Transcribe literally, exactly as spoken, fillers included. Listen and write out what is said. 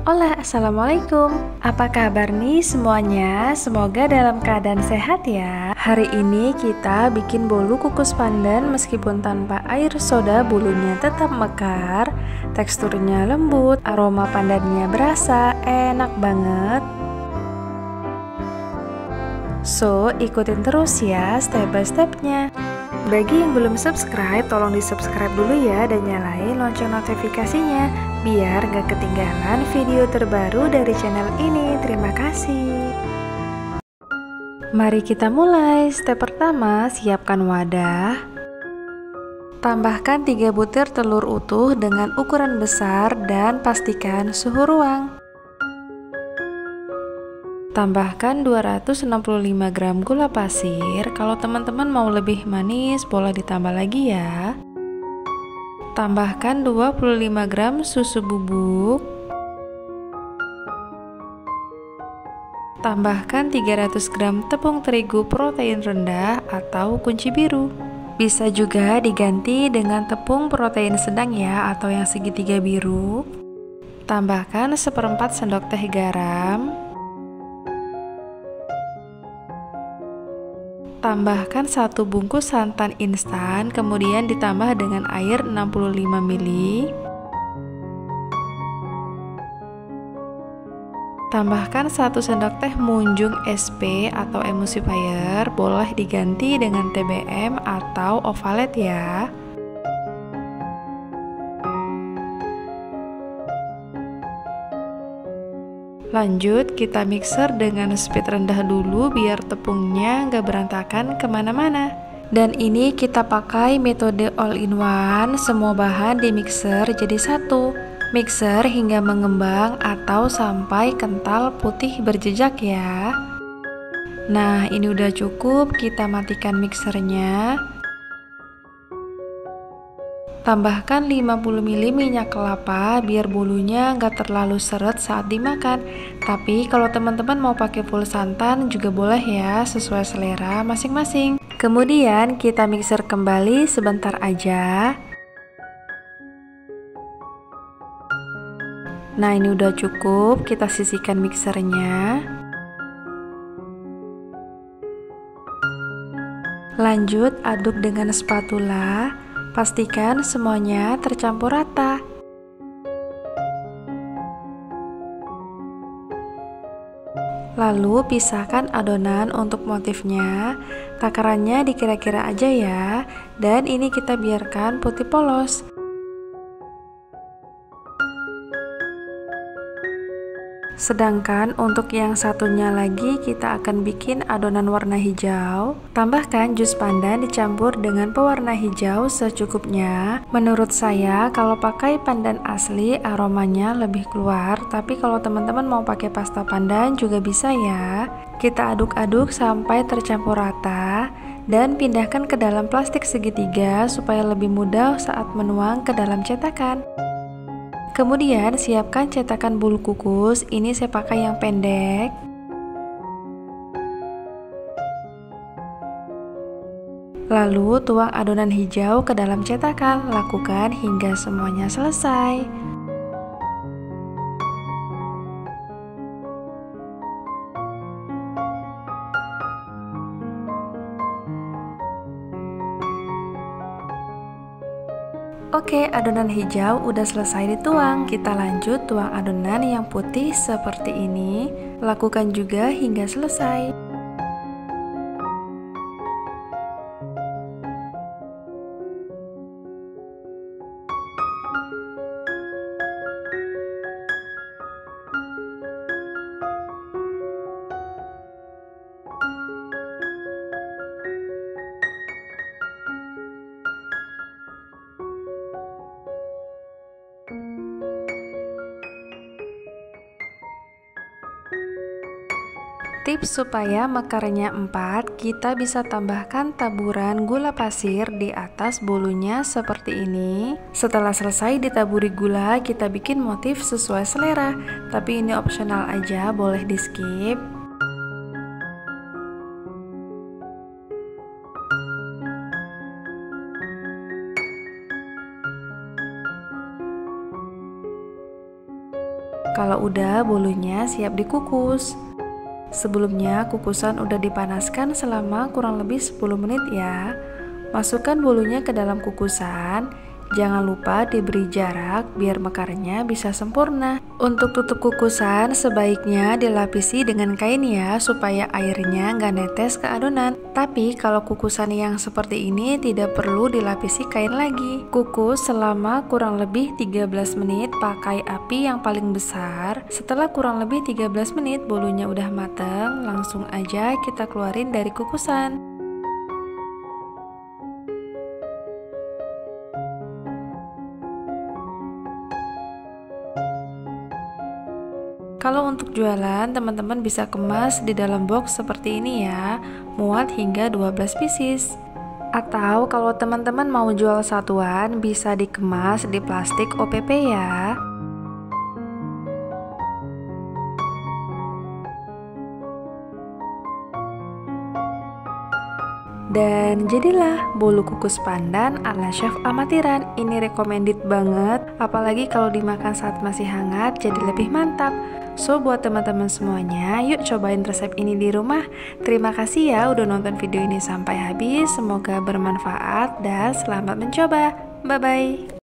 Hola, assalamualaikum. Apa kabar nih semuanya? Semoga dalam keadaan sehat ya. Hari ini kita bikin bolu kukus pandan meskipun tanpa air soda, bolunya tetap mekar, teksturnya lembut, aroma pandannya berasa, enak banget. So, ikutin terus ya step by stepnya. Bagi yang belum subscribe, tolong di subscribe dulu ya dan nyalain lonceng notifikasinya biar gak ketinggalan video terbaru dari channel ini. Terima kasih. Mari kita mulai. Step pertama, siapkan wadah. Tambahkan tiga butir telur utuh dengan ukuran besar dan pastikan suhu ruang. Tambahkan dua ratus enam puluh lima gram gula pasir. Kalau teman-teman mau lebih manis, boleh ditambah lagi ya. Tambahkan dua puluh lima gram susu bubuk. Tambahkan tiga ratus gram tepung terigu protein rendah atau kunci biru. Bisa juga diganti dengan tepung protein sedang ya, atau yang segitiga biru. Tambahkan seperempat sendok teh garam. Tambahkan satu bungkus santan instan, kemudian ditambah dengan air enam puluh lima mililiter. Tambahkan satu sendok teh munjung S P atau emulsifier, boleh diganti dengan T B M atau ovalet ya. Lanjut, kita mixer dengan speed rendah dulu biar tepungnya nggak berantakan kemana-mana. Dan ini kita pakai metode all in one, semua bahan di mixer jadi satu. Mixer hingga mengembang atau sampai kental putih berjejak ya. Nah, ini udah cukup, kita matikan mixernya. Tambahkan lima puluh mililiter minyak kelapa biar bolunya nggak terlalu seret saat dimakan. Tapi kalau teman-teman mau pakai full santan juga boleh ya, sesuai selera masing-masing. Kemudian kita mixer kembali sebentar aja. Nah, ini udah cukup, kita sisihkan mixernya. Lanjut aduk dengan spatula. Pastikan semuanya tercampur rata. Lalu pisahkan adonan untuk motifnya. Takarannya dikira-kira aja ya. Dan ini kita biarkan putih polos. Sedangkan untuk yang satunya lagi kita akan bikin adonan warna hijau. Tambahkan jus pandan dicampur dengan pewarna hijau secukupnya. Menurut saya kalau pakai pandan asli aromanya lebih keluar, tapi kalau teman-teman mau pakai pasta pandan juga bisa ya. Kita aduk-aduk sampai tercampur rata dan pindahkan ke dalam plastik segitiga supaya lebih mudah saat menuang ke dalam cetakan. Kemudian siapkan cetakan bolu kukus, ini saya pakai yang pendek. Lalu tuang adonan hijau ke dalam cetakan, lakukan hingga semuanya selesai. Oke, adonan hijau udah selesai dituang. Kita lanjut tuang adonan yang putih seperti ini. Lakukan juga hingga selesai. Tips supaya mekarnya empat, kita bisa tambahkan taburan gula pasir di atas bolunya seperti ini. Setelah selesai ditaburi gula, kita bikin motif sesuai selera. Tapi ini opsional aja, boleh di skip. Kalau udah, bolunya siap dikukus. Sebelumnya kukusan udah dipanaskan selama kurang lebih sepuluh menit ya. Masukkan bolunya ke dalam kukusan. Jangan lupa diberi jarak biar mekarnya bisa sempurna. Untuk tutup kukusan sebaiknya dilapisi dengan kain ya, supaya airnya nggak netes ke adonan. Tapi kalau kukusan yang seperti ini tidak perlu dilapisi kain lagi. Kukus selama kurang lebih tiga belas menit pakai api yang paling besar. Setelah kurang lebih tiga belas menit bolunya udah mateng, langsung aja kita keluarin dari kukusan. Kalau untuk jualan, teman-teman bisa kemas di dalam box seperti ini ya, muat hingga dua belas pieces. Atau kalau teman-teman mau jual satuan, bisa dikemas di plastik O P P ya. Dan jadilah bolu kukus pandan ala chef amatiran. Ini recommended banget, apalagi kalau dimakan saat masih hangat jadi lebih mantap. So buat teman-teman semuanya, yuk cobain resep ini di rumah. Terima kasih ya udah nonton video ini sampai habis. Semoga bermanfaat dan selamat mencoba. Bye bye.